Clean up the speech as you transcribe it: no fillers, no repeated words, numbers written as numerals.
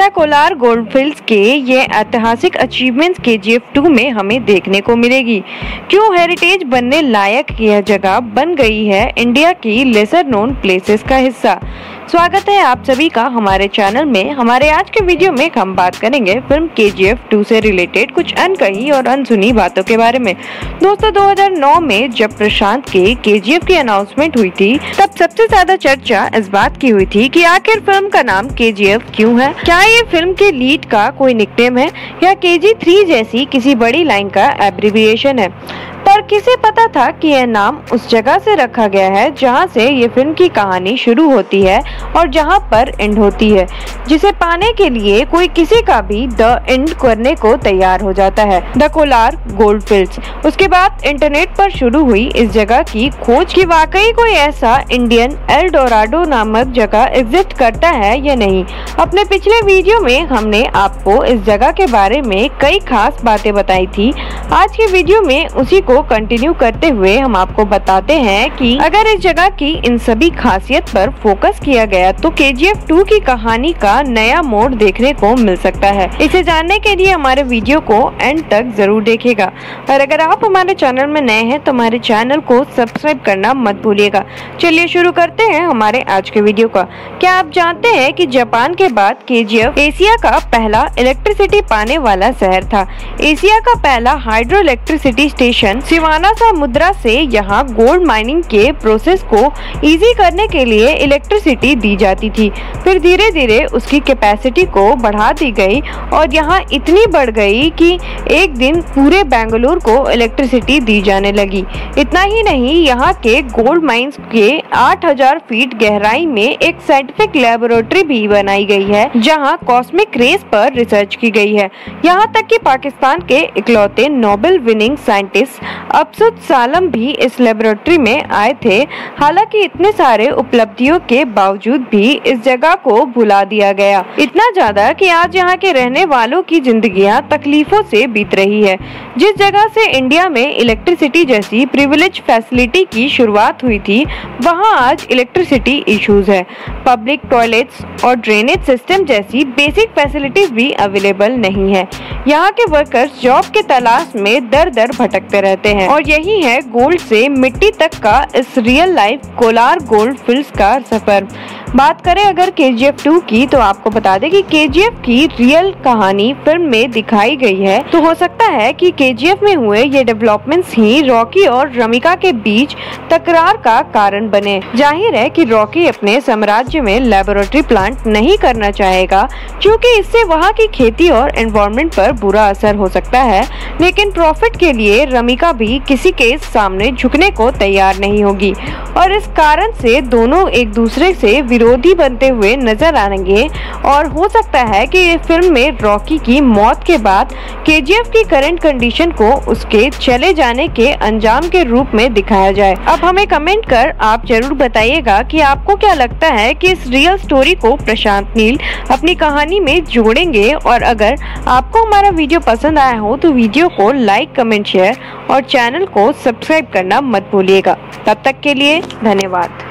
The Kolar गोल्डफील्ड्स के ये ऐतिहासिक अचीवमेंट्स KGF 2 में हमें देखने को मिलेगी। क्यों हेरिटेज बनने लायक यह जगह बन गई है इंडिया की लेसर नोन प्लेसेस का हिस्सा। स्वागत है आप सभी का हमारे चैनल में। हमारे आज के वीडियो में हम बात करेंगे फिल्म KGF 2 से रिलेटेड कुछ अनकही और अनसुनी बातों के बारे में। दोस्तों 2009 में जब प्रशांत के KGF की अनाउंसमेंट हुई थी तब सबसे ज्यादा चर्चा इस बात की हुई थी कि आखिर फिल्म का नाम KGF क्यों है। क्या ये फिल्म के लीड का कोई निकनेम है या KG3 जैसी किसी बड़ी लाइन का एब्रिविएशन है। पर किसे पता था कि यह नाम उस जगह से रखा गया है जहां से ये फिल्म की कहानी शुरू होती है और जहां पर एंड होती है, जिसे पाने के लिए कोई किसी का भी द एंड करने को तैयार हो जाता है। The Kolar gold fields. उसके बाद इंटरनेट पर शुरू हुई इस जगह की खोज कि वाकई कोई ऐसा इंडियन एल डोराडो नामक जगह एग्जिस्ट करता है या नहीं। अपने पिछले वीडियो में हमने आपको इस जगह के बारे में कई खास बातें बताई थी। आज के वीडियो में उसी को कंटिन्यू करते हुए हम आपको बताते हैं कि अगर इस जगह की इन सभी खासियत पर फोकस किया गया तो KGF 2 की कहानी का नया मोड़ देखने को मिल सकता है। इसे जानने के लिए हमारे वीडियो को एंड तक जरूर देखिएगा और अगर आप हमारे चैनल में नए हैं तो हमारे चैनल को सब्सक्राइब करना मत भूलिएगा। चलिए शुरू करते हैं हमारे आज के वीडियो का। क्या आप जानते हैं कि जापान के बाद KGF एशिया का पहला इलेक्ट्रिसिटी पाने वाला शहर था। एशिया का पहला हाइड्रो इलेक्ट्रिसिटी स्टेशन सिवाना समुद्रा से यहाँ गोल्ड माइनिंग के प्रोसेस को इजी करने के लिए इलेक्ट्रिसिटी दी जाती थी। फिर धीरे धीरे उसकी कैपेसिटी को बढ़ा दी गई और यहाँ इतनी बढ़ गई कि एक दिन पूरे बेंगलुरु को इलेक्ट्रिसिटी दी जाने लगी। इतना ही नहीं, यहाँ के गोल्ड माइंस के 8000 फीट गहराई में एक साइंटिफिक लेबोरेटरी भी बनाई गई है जहाँ कॉस्मिक रेस पर रिसर्च की गई है। यहाँ तक कि पाकिस्तान के इकलौते नोबेल विनिंग साइंटिस्ट अब्सुत सालम भी इस लेबोरेटरी में आए थे। हालांकि इतने सारे उपलब्धियों के बावजूद भी इस जगह को भुला दिया गया, इतना ज्यादा कि आज यहाँ के रहने वालों की जिंदगियां तकलीफों से बीत रही है। जिस जगह से इंडिया में इलेक्ट्रिसिटी जैसी प्रिविलेज फैसिलिटी की शुरुआत हुई थी वहाँ आज इलेक्ट्रिसिटी इश्यूज है। पब्लिक टॉयलेट्स और ड्रेनेज सिस्टम जैसी बेसिक फैसिलिटीज भी अवेलेबल नहीं है। यहाँ के वर्कर्स जॉब के तलाश में दर दर भटकते रहते हैं और यही है गोल्ड से मिट्टी तक का इस रियल लाइफ कोलार गोल्डफील्ड्स का सफर। बात करें अगर KGF 2 की तो आपको बता दें कि KGF की रियल कहानी फिल्म में दिखाई गई है। तो हो सकता है कि KGF में हुए ये डेवलपमेंट्स ही रॉकी और रमिका के बीच तकरार का कारण बने। जाहिर है कि रॉकी अपने साम्राज्य में लेबोरेटरी प्लांट नहीं करना चाहेगा क्योंकि इससे वहाँ की खेती और एनवायरनमेंट पर बुरा असर हो सकता है, लेकिन प्रॉफिट के लिए रमिका भी किसी के सामने झुकने को तैयार नहीं होगी और इस कारण से दोनों एक दूसरे से विरोधी बनते हुए नजर आएंगे। और हो सकता है कि ये फिल्म में रॉकी की मौत के बाद KGF की करंट कंडीशन को उसके चले जाने के अंजाम के रूप में दिखाया जाए। अब हमें कमेंट कर आप जरूर बताइएगा कि आपको क्या लगता है कि इस रियल स्टोरी को प्रशांत नील अपनी कहानी में जोड़ेंगे। और अगर आपको हमारा वीडियो पसंद आया हो तो वीडियो को लाइक, कमेंट, शेयर और चैनल को सब्सक्राइब करना मत भूलिएगा। तब तक के लिए धन्यवाद।